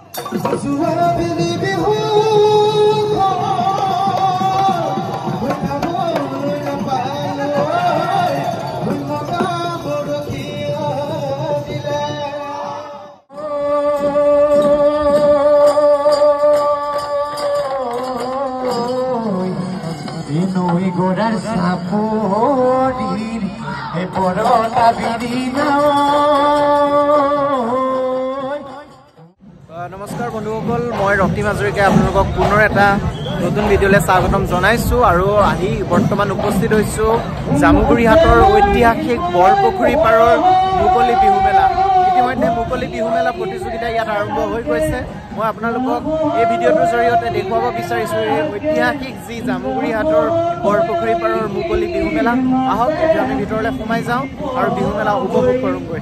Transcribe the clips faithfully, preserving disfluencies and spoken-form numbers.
নমস্কাৰ বন্ধুসকল, মই ৰক্তিম হাজৰিকাই আপোনালোকক পুনৰ এটা নতুন ভিডিঅ'লৈ স্বাগতম জনাইছোঁ আৰু আহি বৰ্তমান উপস্থিত হৈছোঁ জামুগুৰিহাটৰ ঐতিহাসিক বৰপুখুৰী পাৰৰ মুকলি বিহু মেলা। ইতিমধ্যে মুকলি বিহু মেলা প্ৰতিযোগিতা ইয়াত আৰম্ভ হৈ গৈছে। মই আপোনালোকক এই ভিডিঅ'টোৰ জৰিয়তে দেখুৱাব বিচাৰিছোঁ এই ঐতিহাসিক যি জামুগুৰিহাটৰ বৰপুখুৰী পাৰৰ মুকলি বিহু মেলা। আহক এতিয়া আমি ভিতৰলৈ সোমাই যাওঁ আৰু বিহু মেলা উপভোগ কৰোঁগৈ।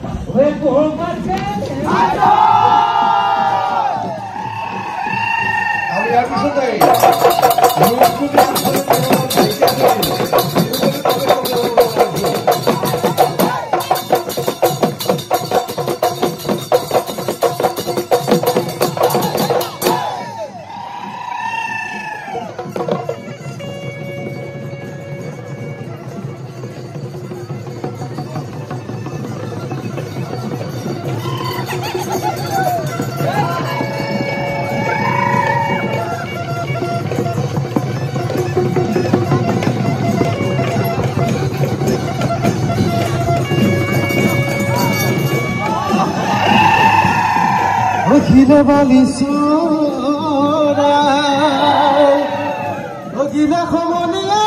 Ogila balisura, ogila khomonia,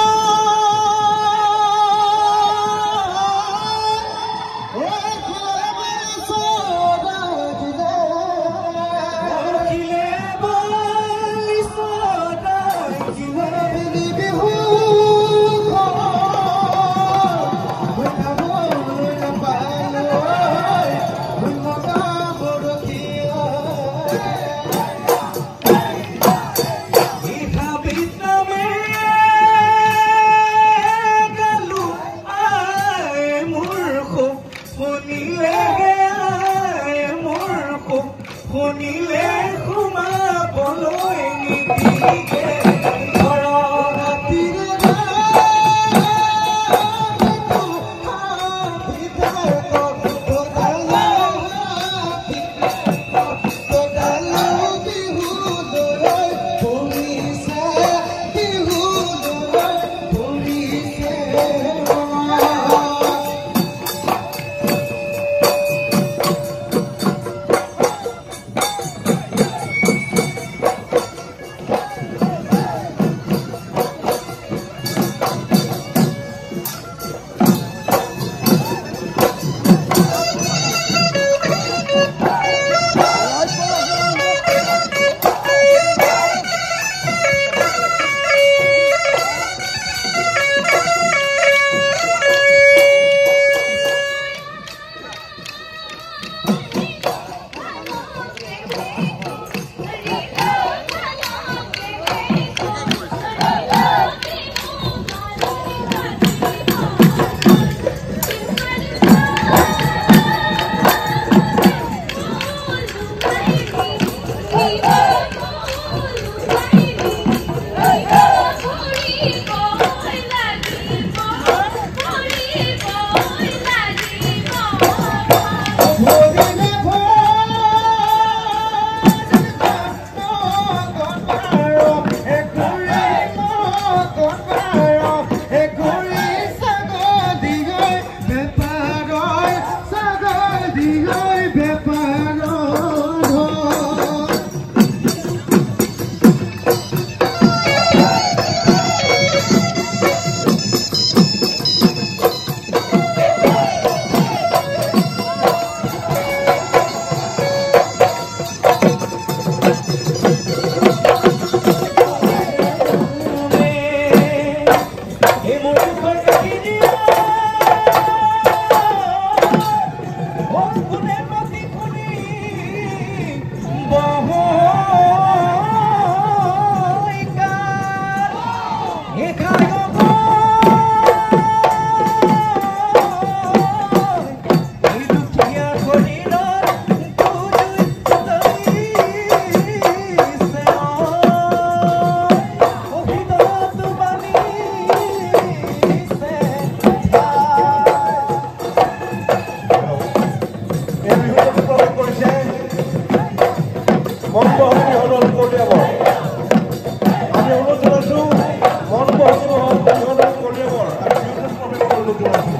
ogila balisura, ogila, ogila balisura, ogila bili bihu ko, wena wena balo, wena balo kiya. মন বহনি হল কলিয়াবৰ আমি অনুৰোধ জনাইছোঁ মন বহনি হল কলিয়াবৰ আৰু বিউটেছ প্ৰৱেশ অনুৰোধ জনাইছোঁ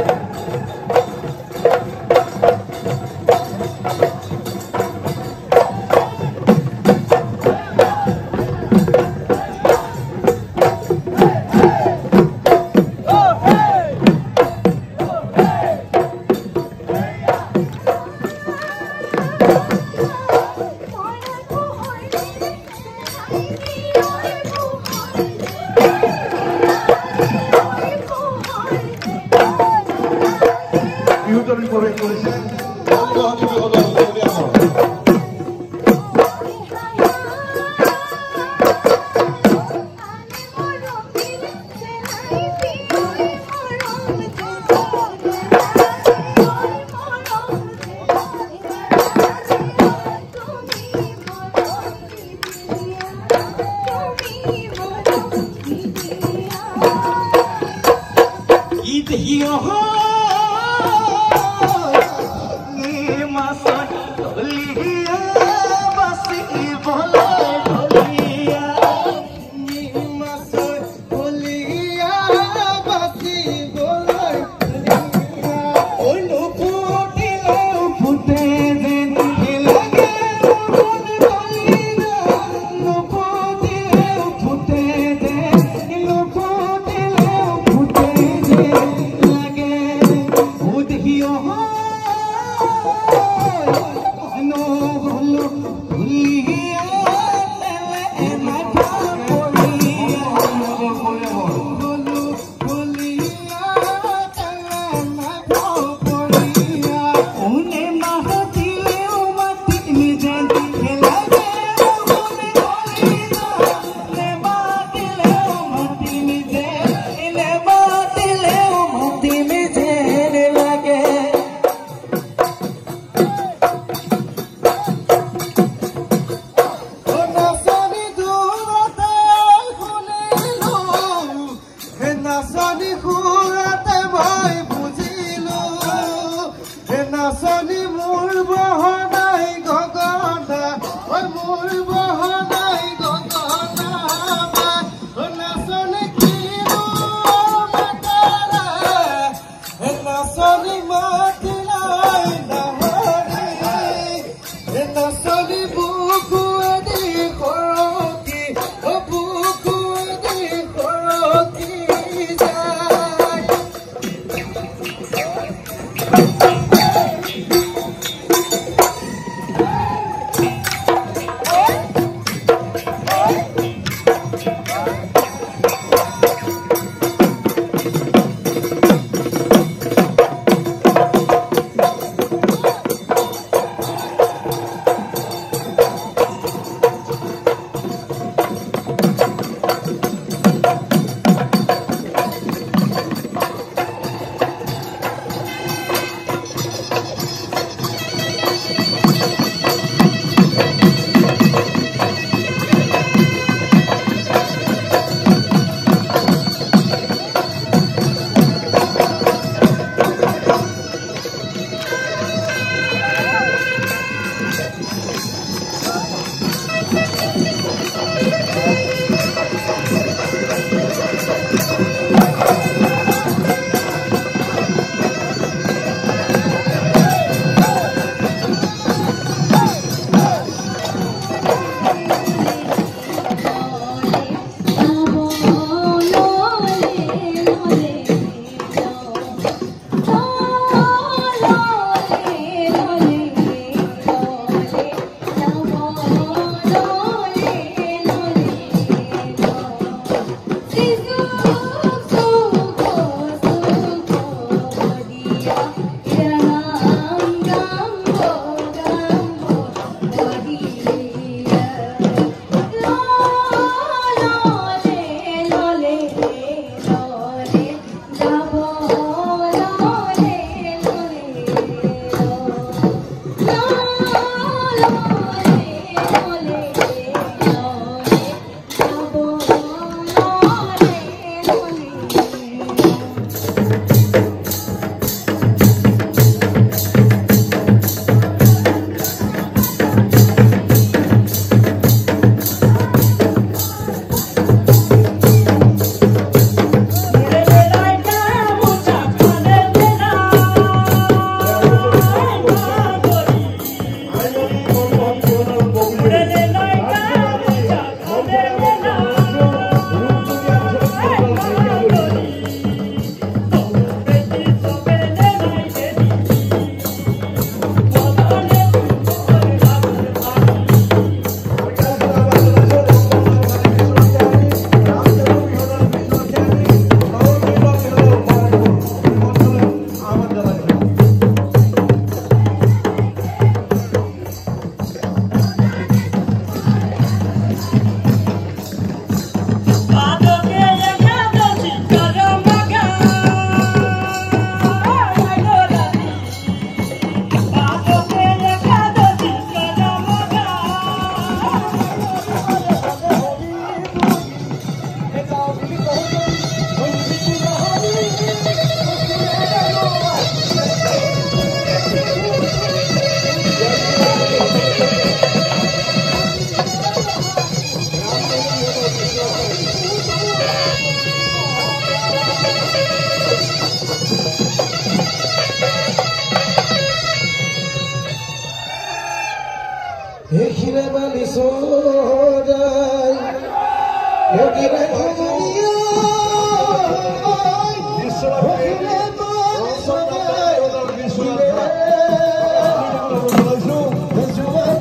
বিহুতলী প্ৰৱেশ কৰিছে bali sodai Yogire khuniya Yogire bali sodai Yogire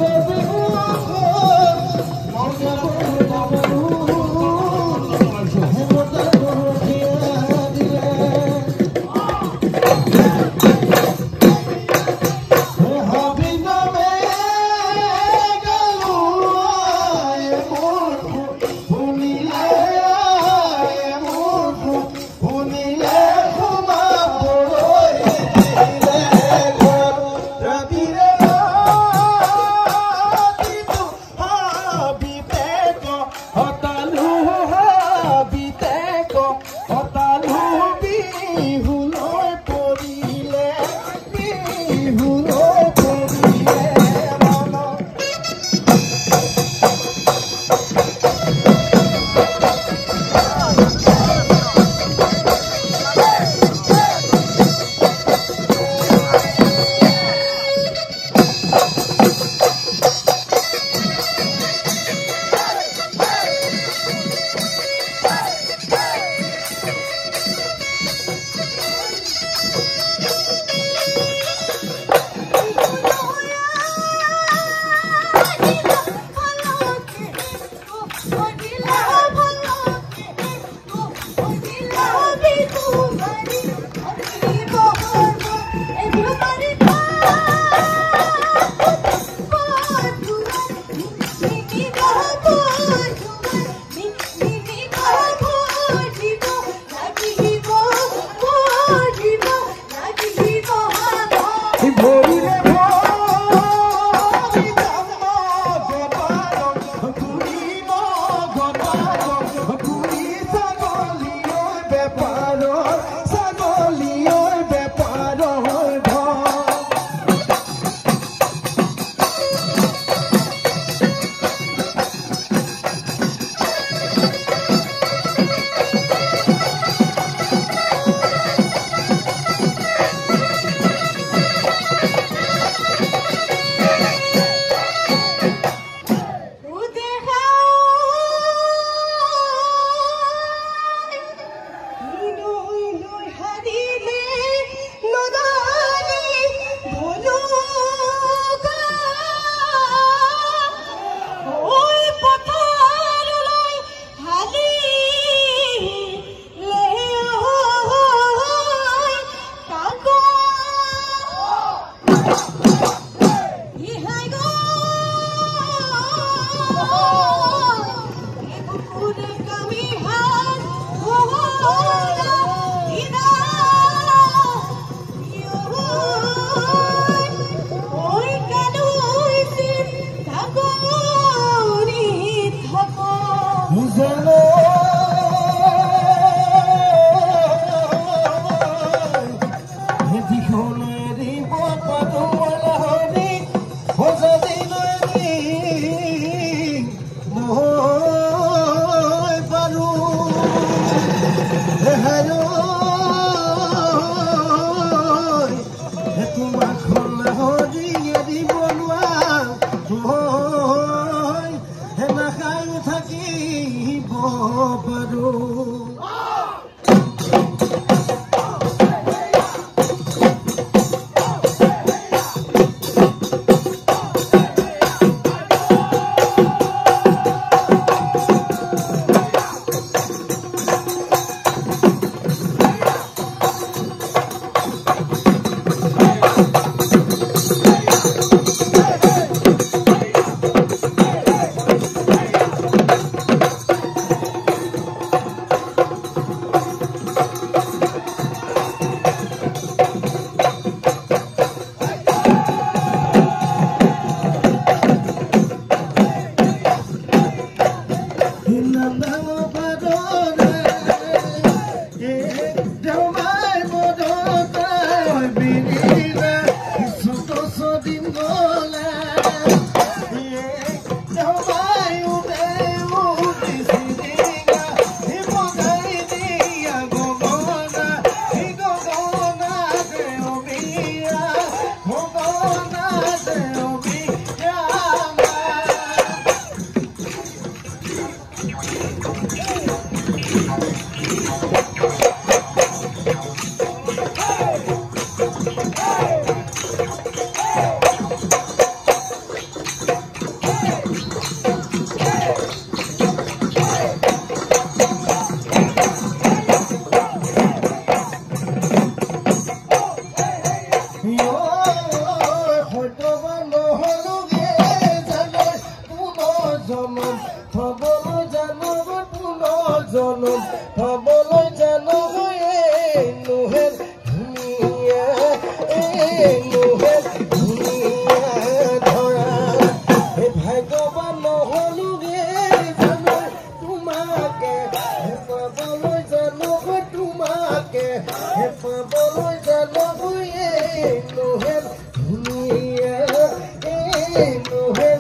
জনম হবলৈ জানো পুনৰ জনম হবলৈ জানো নোহে ধুনীয়া নোহে ধুনীয়া ধৰা হে ভাগ্যৱান নহলোগে জানো তোমাকে হে পাবলৈ জানো তোমাকে হে পাবলৈ জানো নোহে ধুনীয়া নোহে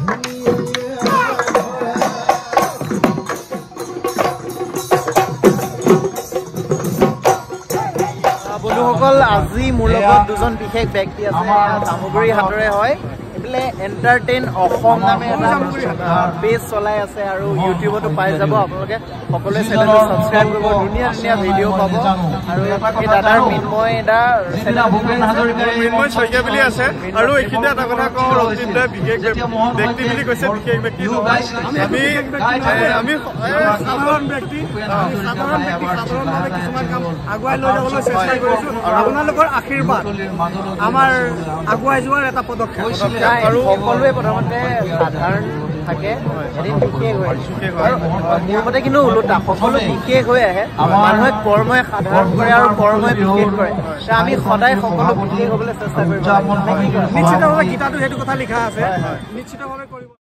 বন্ধুসকল আজি মোৰ লগত দুজন বিশেষ ব্যক্তি আছে জামুগুৰি হাটৰে হয় এইফালে এণ্টাৰটেইন অসম নামে এটা পেজ চলাই আছে আৰু ইউটিউবতো পাই যাব আপোনালোকে সকলোৱে চেনেলটো ছাবস্ক্ৰাইব কৰিব ধুনীয়া ধুনীয়া ভিডিঅ' পাব আৰু এই দাদাৰ মিন্ময় দা মিন্ময় শইকীয়া বুলি আছে আৰু এইখিনিতে এটা কথা কওঁ ৰক্তিম দা বিশেষ ব্যক্তি বুলি কৈছে বিশেষ ব্যক্তি আমি আমি সাধাৰণ ব্যক্তি সাধাৰণ ব্যক্তি সাধাৰণভাৱে কিছুমান কাম আগুৱাই লৈ যাবলৈ চেষ্টা কৰিছোঁ আপোনালোকৰ আশীৰ্বাদ আমাৰ আগুৱাই যোৱাৰ এটা পদক্ষেপ আৰু সকলোৱে প্ৰথমতে সাধাৰণ থাকে এদিন বিশেষ হয় আৰু মোৰ মতে কিন্তু ওলোটা সকলো বিশেষ হৈ আহে মানুহে কৰ্মই সাধাৰণ কৰে আৰু কৰ্মই বিশেষ কৰে আমি সদায় সকলো বিশেষ হ'বলৈ চেষ্টা কৰিব নিশ্চিতভাৱে গীতাটো সেইটো কথা লিখা আছে নিশ্চিতভাৱে কৰিব